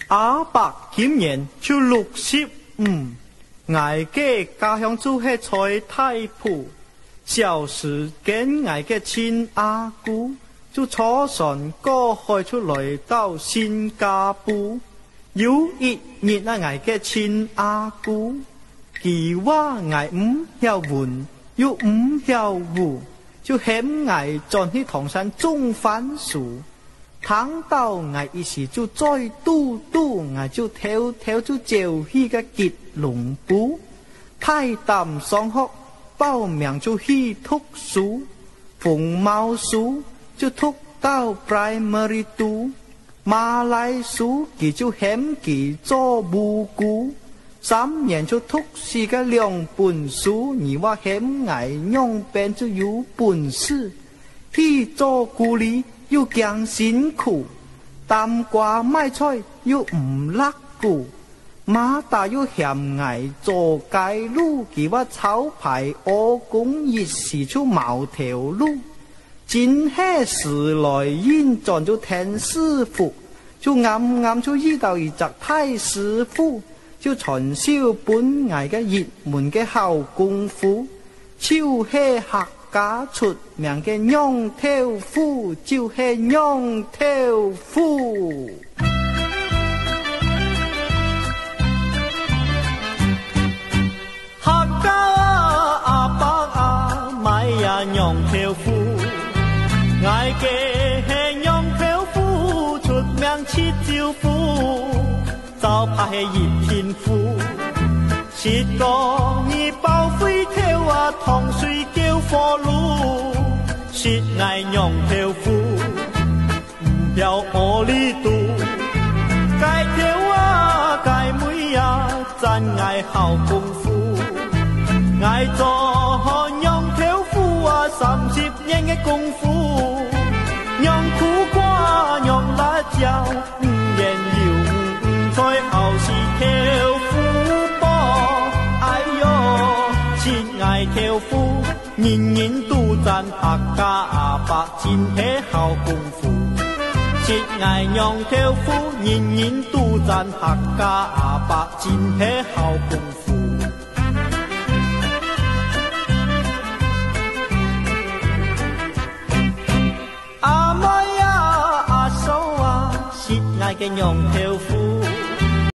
阿伯今年就65，我嘅家乡就係在太埔。小時跟我嘅親阿姑就坐船過海出來到新加坡。有一日啊，我嘅親阿姑，佢話我唔曉文又唔曉武，就嫌我轉去唐山種番薯。聽到我一時就再嘟，我就偷就走去個吉隆坡，太淡上學報名就去讀書，鳳毛書就讀到 primary 2，馬來書佢就嫌佢做無辜，3年就讀4個2本書，你話嫌我兩邊就有本事，去做苦力又驚辛苦，擔瓜賣菜又唔叻顧，馬達又嫌我做街路，佢話炒牌我講一時就冇條路，真係時來運轉就聽師傅，就啱就遇到一隻太師傅，就傳授本藝嘅熱門嘅好功夫，就係客家出名嘅娘頭夫，就係娘頭夫。客家阿伯阿買呀娘頭夫，我嘅係娘頭夫，出名切招夫，就怕係熱天夫，切個你包灰條啊糖水叫火爐，切嗌娘頭夫，唔曉我呢度，街條啊街妹啊真嗌好功夫，嗌做娘頭夫啊30年嘅功夫，娘苦瓜娘辣椒唔言要唔再後是頭夫波，哎喲切嗌頭夫，人人都讚客家阿伯真係好功夫，切嗌娘頭夫，人人都讚客家阿伯真係好功夫。阿妹啊阿嫂啊，切嗌嘅娘頭